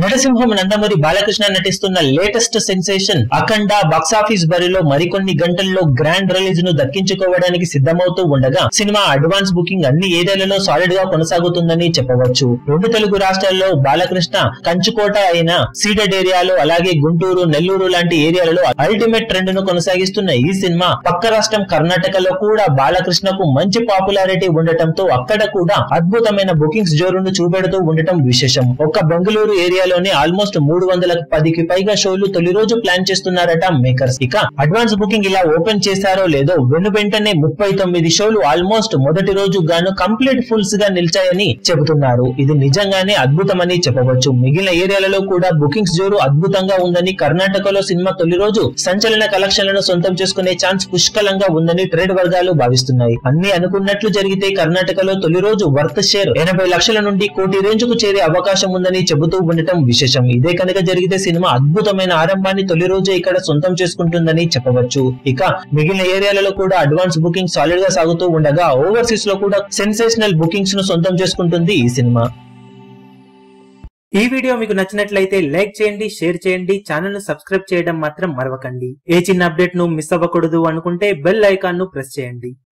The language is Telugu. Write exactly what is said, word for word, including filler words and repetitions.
నటసింహం నందమూరి బాలకృష్ణ నటిస్తున్న లేటెస్ట్ సెన్సేషన్ అఖండ బాక్సాఫీస్ బరిలో మరికొన్ని గంటల్లో గ్రాండ్ రిలీజ్ ను దక్కించుకోవడానికి సిద్ధమవుతూ ఉండగా సినిమా అడ్వాన్స్ బుకింగ్ అన్ని ఏరియాలలో సాలిడ్ గా కొనసాగుతుందని చెప్పవచ్చు. రెండు తెలుగు రాష్ట్రాల్లో బాలకృష్ణ కంచుకోట అయిన సీడెడ్ ఏరియాలో అలాగే గుంటూరు, నెల్లూరు లాంటి ఏరియాలలో అల్టిమేట్ ట్రెండ్ ను కొనసాగిస్తున్న ఈ సినిమా పక్క రాష్ట్రం కర్ణాటకలో కూడా బాలకృష్ణకు మంచి పాపులారిటీ ఉండటంతో అక్కడ కూడా అద్భుతమైన బుకింగ్స్ జోరును చూపెడుతూ ఉండటం విశేషం. ఒక్క బెంగళూరు ఏరియాలోనే ఆల్మోస్ట్ మూడు వందల పదికి పైగా షోలు తొలి రోజు ప్లాన్ చేస్తున్నారట మేకర్స్. ఇక అడ్వాన్స్ బుకింగ్ ఇలా ఓపెన్ చేశారో లేదో వెను వెంటనే ముప్పై తొమ్మిది షోలు ఆల్మోస్ట్ మొదటి రోజు గాను కంప్లీట్ ఫుల్స్ గా నిలిచాయని చెబుతున్నారు. ఇది నిజంగానే అద్భుతమని చెప్పవచ్చు. మిగిలిన ఏరియాలలో కూడా బుకింగ్స్ జోరు అద్భుతంగా ఉందని, కర్ణాటకలో సినిమా తొలి రోజు సంచలన కలెక్షన్లను సొంతం చేసుకునే ఛాన్స్ పుష్కలంగా ఉందని ట్రేడ్ వర్గాలు భావిస్తున్నాయి. అన్ని అనుకున్నట్లు జరిగితే కర్ణాటకలో తొలి రోజు వర్త్ షేర్ ఎనభై లక్షల నుండి కోటి రేంజ్ కు చేరే అవకాశం ఉందని చెబుతూ ఉండటం విశేషం. ఇదే కనుక జరిగితే సినిమా అద్భుతమైన ఆరంభాన్ని తొలి రోజు ఇక్కడ సొంతం చేసుకుంటుందని చెప్పవచ్చు. ఇక మిగిలిన ఏరియాలలో కూడా అడ్వాన్స్ బుకింగ్ సాలిడ్ గా సాగుతూ ఉండగా ఓవర్సీస్ లో కూడా సెన్సేషనల్ బుకింగ్స్ ను సొంతం చేసుకుంటుంది ఈ సినిమా. ఈ వీడియో మీకు నచ్చినట్లయితే లైక్ చేయండి, షేర్ చేయండి, ఛానల్ ను సబ్స్క్రైబ్ చేయడం మాత్రం మరవకండి. ఏ చిన్న అప్డేట్ ను మిస్ అవ్వకూడదు అనుకుంటే బెల్ ఐకాన్ ను ప్రెస్ చేయండి.